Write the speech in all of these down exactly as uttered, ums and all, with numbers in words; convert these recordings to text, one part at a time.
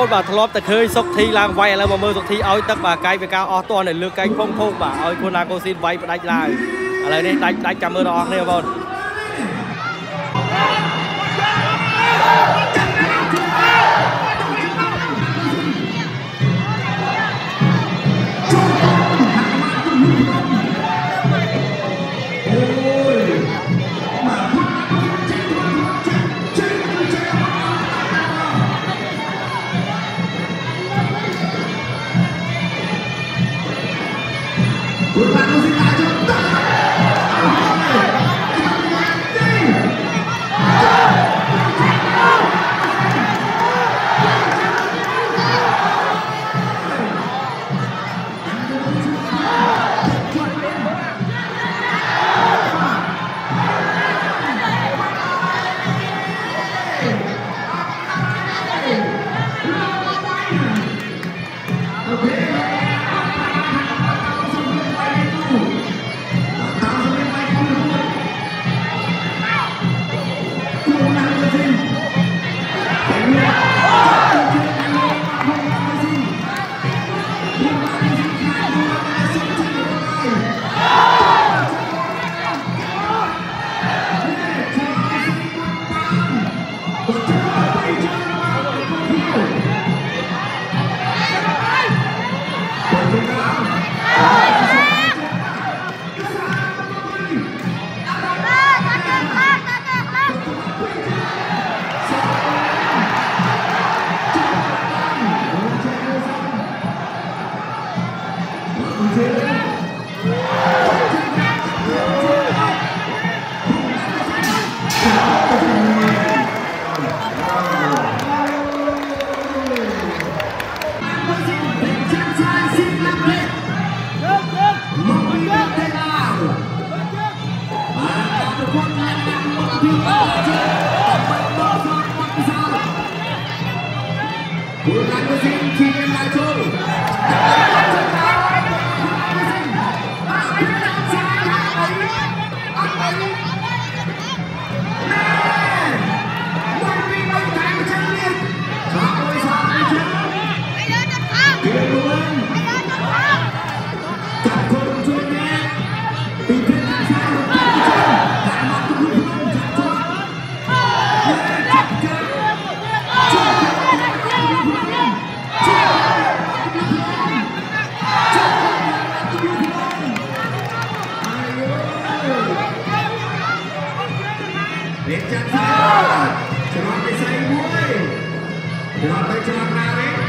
nôn bà thọp ta khơi sốc thi lang vay là mà mơ sốc thi ơi tất bà cái về cao to này lừa cái phong phong bà ơi cô nàng cô xin vay và đánh lạiอะไรนี่đánh đánh chạm mơ đó nè bọn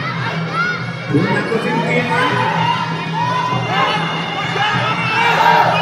Bukan kucing